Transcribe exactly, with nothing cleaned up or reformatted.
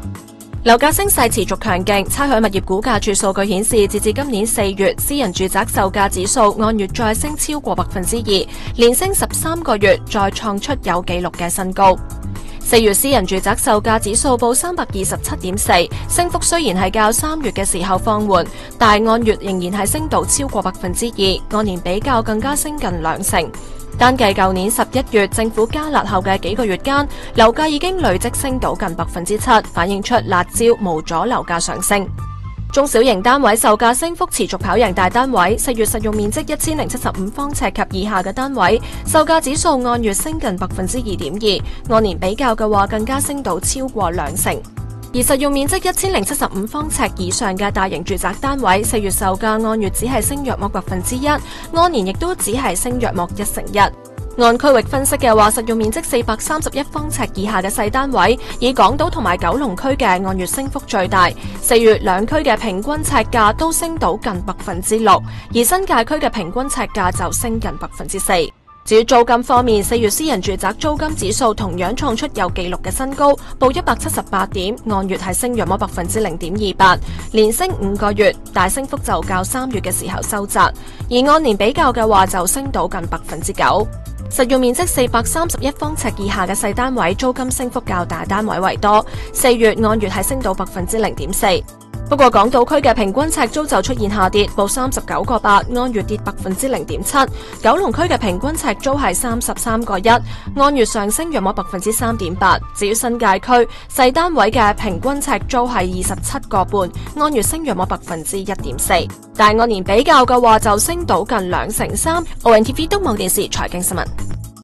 樓價升勢持續強勁，差餉物業估價署數據顯示，截至今年四月，私人住宅售價指數按月再升超過百分之二，連升十三個月，再創出有紀錄嘅新高。四月私人住宅售價指數報三百二十七點四，升幅雖然係較三月嘅時候放緩，但按月仍然係升到超過百分之二，按年比較更加升近兩成。單計舊年十一月政府加辣後嘅幾個月間，樓價已經累積升到近百分之七，反映出辣招無阻樓價上升。中小型單位售價升幅持續跑贏大單位，四月實用面積一千零七十五方尺及以下嘅單位，售價指數按月升近百分之二點二，按年比較嘅話更加升到超過兩成。而實用面積一千零七十五方尺以上嘅大型住宅單位，四月售價按月只係升約莫百分之一，按年亦都只係升約莫一成一。按區域分析嘅話，實用面積四百三十一方尺以下嘅細單位，以港島同埋九龍區嘅按月升幅最大。四月兩區嘅平均尺價都升到近百分之六，而新界區嘅平均尺價就升近百分之四。至於租金方面，四月私人住宅租金指數同樣創出有紀錄嘅新高，報一百七十八點，按月係升約莫百分之零點二八，連升五個月，大升幅就較三月嘅時候收窄，而按年比較嘅話就升到近百分之九。實用面積四百三十一方尺以下嘅細單位租金升幅較大單位為多，四月按月係升到百分之零點四。不過港島區嘅平均尺租就出現下跌，報三十九個八，按月跌百分之零點七。九龍區嘅平均尺租係三十三個一，按月上升約莫百分之三點八。至於新界區細單位嘅平均尺租係二十七個半，按月升約莫百分之一點四。但按年比較嘅話就升到近兩成三。O N T V 東網電視財經新聞。